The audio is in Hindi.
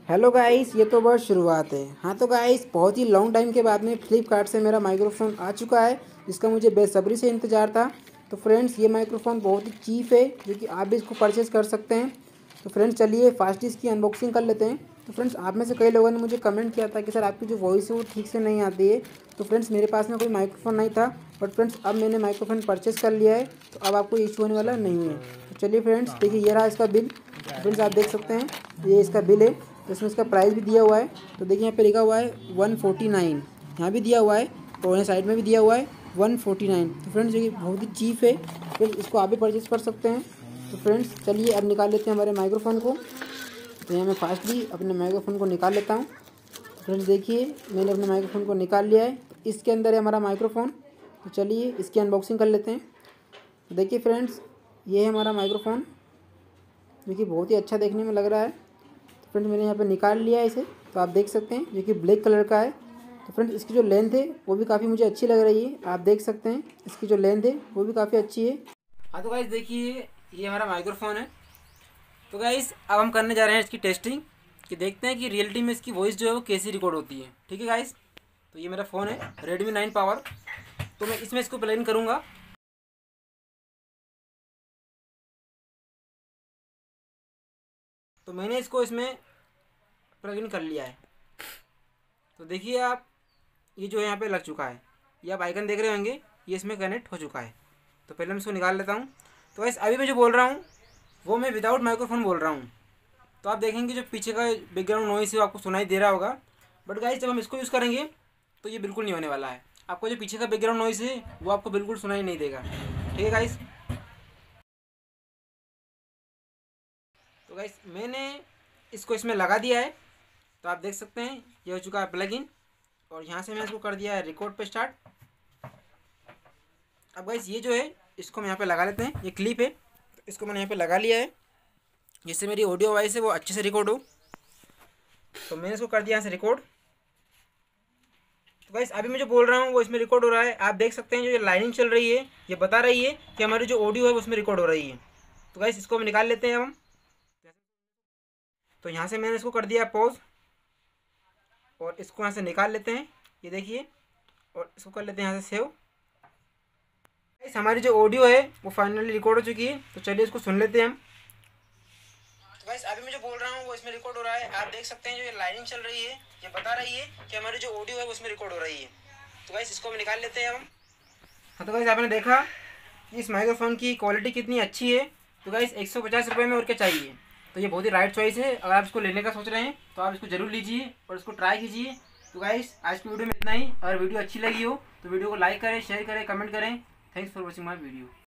हेलो गाइस, ये तो बस शुरुआत है। हाँ तो गाइस, बहुत ही लॉन्ग टाइम के बाद में फ्लिपकार्ट से मेरा माइक्रोफोन आ चुका है, जिसका मुझे बेसब्री से इंतज़ार था। तो फ्रेंड्स, ये माइक्रोफोन बहुत ही चीप है, जो कि आप भी इसको परचेज़ कर सकते हैं। तो फ्रेंड्स, चलिए फास्ट इसकी अनबॉक्सिंग कर लेते हैं। तो फ्रेंड्स, आप में से कई लोगों ने मुझे कमेंट किया था कि सर आपकी जो वॉइस है वो ठीक से नहीं आती है। तो फ्रेंड्स, मेरे पास में कोई माइक्रोफोन नहीं था, बट फ्रेंड्स अब मैंने माइक्रोफोन परचेज़ कर लिया है, तो अब आपको इशू होने वाला नहीं है। तो चलिए फ्रेंड्स, देखिए ये रहा इसका बिल। तो फ्रेंड्स, आप देख सकते हैं ये इसका बिल है। तो इसमें इसका प्राइस भी दिया हुआ है। तो देखिए यहाँ पे लिखा हुआ है 149, यहाँ भी दिया हुआ है और यहाँ साइड में भी दिया हुआ है 149। तो फ्रेंड्स, ये बहुत ही चीप है, फिर इसको आप भी परचेज़ कर सकते हैं। तो फ्रेंड्स, चलिए अब निकाल लेते हैं हमारे माइक्रोफोन को। तो यहाँ मैं फास्टली अपने माइक्रोफोन को निकाल लेता हूँ। तो फ्रेंड्स, देखिए मैंने अपने माइक्रोफोन को निकाल लिया है। तो इसके अंदर है हमारा माइक्रोफोन। तो चलिए इसकी अनबॉक्सिंग कर लेते हैं। तो देखिए फ्रेंड्स, ये है हमारा माइक्रोफोन, जो कि बहुत ही अच्छा देखने में लग रहा है। तो फ्रेंड्स, मैंने यहाँ पे निकाल लिया है इसे। तो आप देख सकते हैं जो कि ब्लैक कलर का है। तो फ्रेंड्स, इसकी जो लेंथ है वो भी काफ़ी मुझे अच्छी लग रही है। आप देख सकते हैं इसकी जो लेंथ है वो भी काफ़ी अच्छी है। हाँ तो गाइस, देखिए ये हमारा माइक्रोफोन है। तो गाइस, अब हम करने जा रहे हैं इसकी टेस्टिंग, कि देखते हैं कि रियलिटी में इसकी वॉइस जो है वो कैसी रिकॉर्ड होती है। ठीक है गाइस, तो ये मेरा फ़ोन है Redmi 9 पावर। तो मैं इसमें इसको प्लग इन करूँगा। तो मैंने इसको इसमें प्लग इन कर लिया है। तो देखिए आप, ये जो है यहाँ पे लग चुका है, ये आप आइकन देख रहे होंगे, ये इसमें कनेक्ट हो चुका है। तो पहले मैं इसको निकाल लेता हूँ। तो गाइस, अभी मैं जो बोल रहा हूँ वो मैं विदाउट माइक्रोफोन बोल रहा हूँ। तो आप देखेंगे जो पीछे का बैकग्राउंड नॉइस है वो आपको सुनाई दे रहा होगा, बट गाइस जब हम इसको यूज़ करेंगे तो ये बिल्कुल नहीं होने वाला है। आपको जो पीछे का बैकग्राउंड नॉइस है वो आपको बिल्कुल सुनाई नहीं देगा। ठीक है गाइस। तो गाइस, मैंने इसको इसमें लगा दिया है। तो आप देख सकते हैं ये हो चुका है प्लग इन, और यहाँ से मैंने इसको कर दिया है रिकॉर्ड पे स्टार्ट। अब गाइस, ये जो है इसको हम यहाँ पे लगा लेते हैं। ये क्लिप है, तो इसको मैंने यहाँ पे लगा लिया है, जिससे मेरी ऑडियो वॉइस है वो अच्छे से रिकॉर्ड हो। तो मैंने इसको कर दिया यहाँ से रिकॉर्ड। तो गाइस, अभी मैं जो बोल रहा हूँ वो इसमें रिकॉर्ड हो रहा है। आप देख सकते हैं जो ये लाइनिंग चल रही है ये बता रही है कि हमारी जो ऑडियो है वो उसमें रिकॉर्ड हो रही है। तो गाइस, इसको हम निकाल लेते हैं हम। तो यहाँ से मैंने इसको कर दिया पॉज, और इसको यहाँ से निकाल लेते हैं। ये देखिए, और इसको कर लेते हैं यहाँ से सेव। गाइस, हमारी जो ऑडियो है वो फाइनली रिकॉर्ड हो चुकी है। तो चलिए इसको सुन लेते हैं हम। तो गाइस, अभी मैं जो बोल रहा हूँ वो इसमें रिकॉर्ड हो रहा है। आप देख सकते हैं जो ये लाइनिंग चल रही है ये बता रही है कि हमारी जो ऑडियो है वो उसमें रिकॉर्ड हो रही है। तो गाइस, इसको हम निकाल लेते हैं हम। हाँ तो गाइस, आपने देखा कि इस माइक्रोफोन की क्वालिटी कितनी अच्छी है। तो गाइस, 150 रुपये में और क्या चाहिए। तो ये बहुत ही राइट चॉइस है। अगर आप इसको लेने का सोच रहे हैं तो आप इसको जरूर लीजिए और इसको ट्राई कीजिए। तो गाइस, आज की वीडियो में इतना ही। अगर वीडियो अच्छी लगी हो तो वीडियो को लाइक करें, शेयर करें, कमेंट करें। Thanks for watching my video.